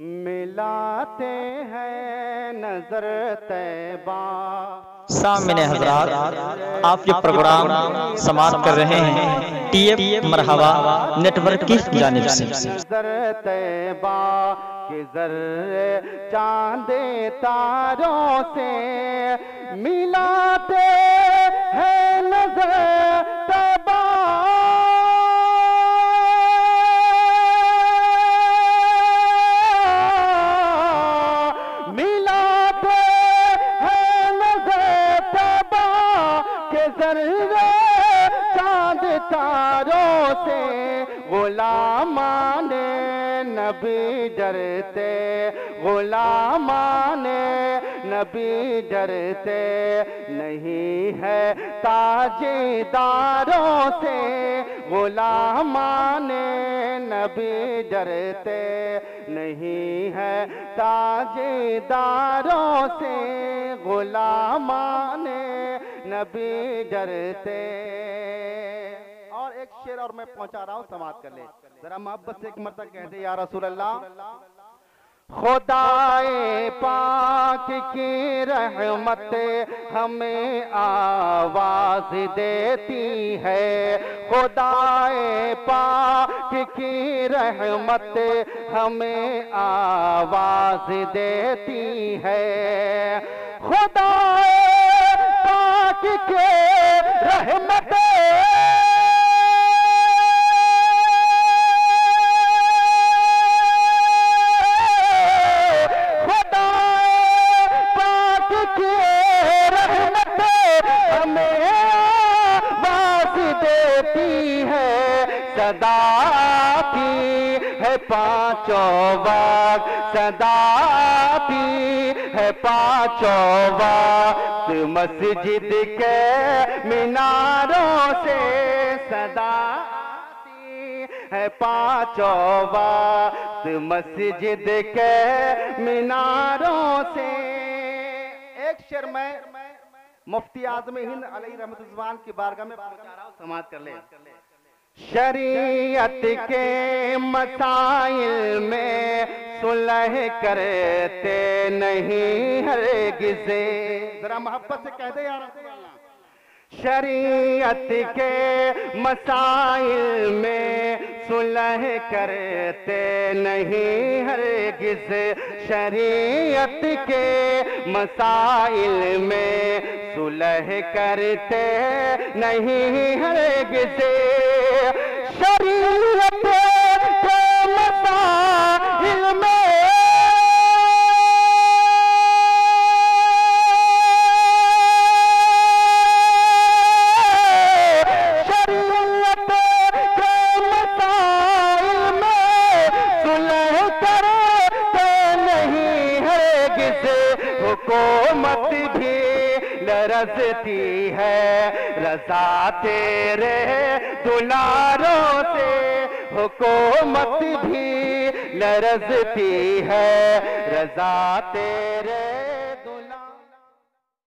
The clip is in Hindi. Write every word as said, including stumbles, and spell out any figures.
मिलाते हैं नजर तैबा। सामने हजरात आप ये प्रोग्राम समाप्त कर रहे हैं टीएफ मरहबा नेटवर्क की जानिब से। नजर तैबा के ज़र्रे चांदे तारों से मिलाते हैं नजर तैबा। चांद तारों से गुलामाने नबी डरते, गुलामाने नबी डरते नहीं है ताजेदारों से। गुलामाने नबी डरते नहीं है ताजेदारों से। गुलामाने नबी डरते। और एक शेर और मैं पहुंचा रहा हूं, समाप्त कर ले जरा मोहब्बत से। एक मरतबा कहते या रसूल अल्लाह, खुदाए पाक की रहमत हमें आवाज देती है। खुदाए पाक की रहमत हमें आवाज देती है। खुदाए पाक के रहमत सदाती है पांचों वक्त, सदाती है पांचों वक्त मस्जिद के मीनारों से। सदाती है पांचों वक्त मस्जिद के मीनारों से। एक शेर में मुफ्ती आज़म हिंद अलैहि रहमतुल्लाह की बारगाह में पहुंचा रहा हूं, समाप्त कर ले। शरीयत के मसाइल में सुलह करते नहीं हरगिज़। जरा मोहब्बत से कह दे यार। शरीयत के मसाइल में सुलह करते नहीं हरगिज़। शरीयत के मसाइल में सुलह करते नहीं हरगिज़। शरीयत के मसाइल में शरीयत के मसाइल में सुलह करते नहीं हरगिज़। हुकूमत भी लरज़ती है रज़ा तेरे दुलारों से। हुकूमत भी लरज़ती है रज़ा तेरे